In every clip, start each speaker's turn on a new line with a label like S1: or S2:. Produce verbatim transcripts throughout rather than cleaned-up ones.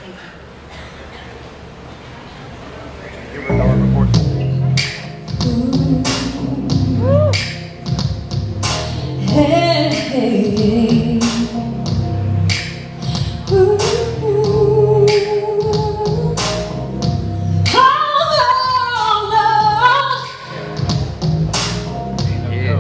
S1: Give her a dollar before.
S2: Hey, hey. Ooh. Oh, no.
S1: Yeah.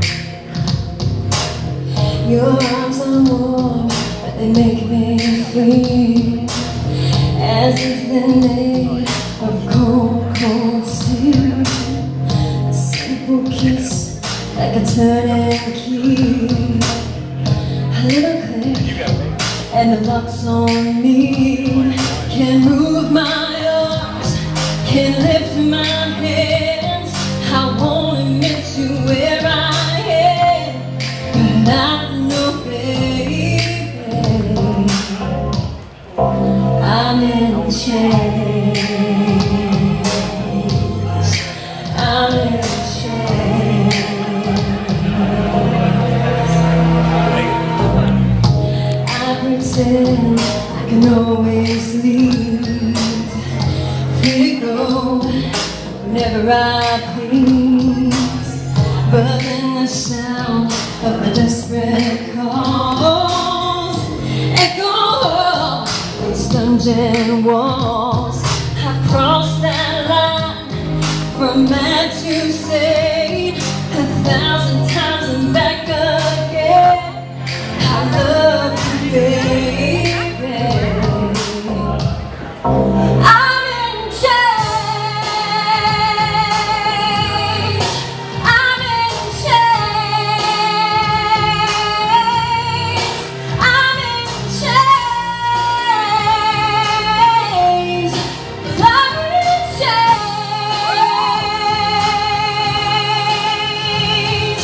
S2: Your arms are warm, but they make me feel as if they're made of cold, cold steel. A simple kiss, like a turning key. A little click, and the lock's on me. Can move my arms, can lift my hands. I won't admit to where I am, but I know, baby, I'm in chains. I'm in chains. I pretend I can always leave, free to go whenever I please. But then the sound of my desperate calls echo these dungeon walls. I crossed that line from mad to sane a thousand times and back again. I love you, baby. I'm in chains. I'm in chains. I'm in chains. I'm in chains.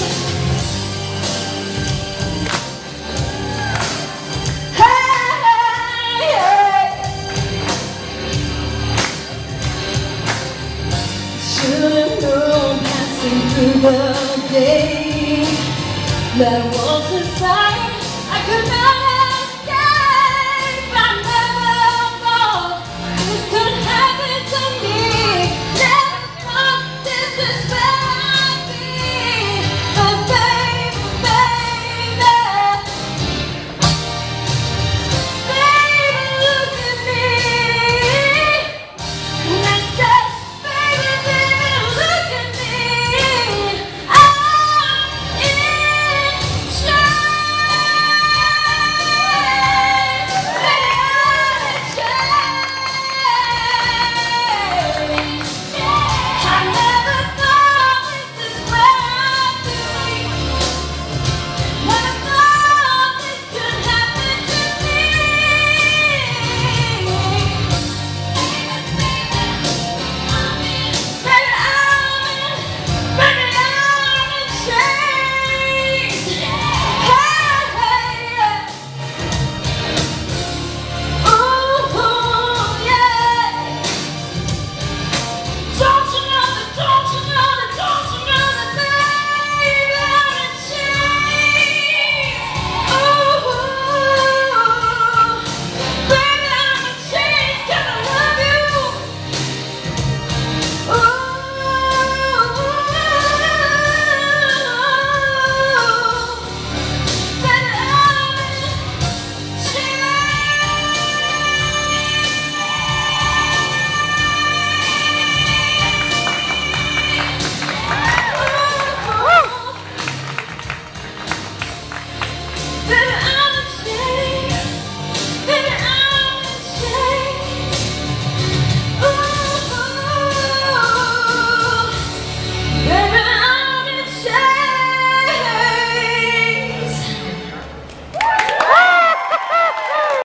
S2: Should've known passing through the day that once inside I could not.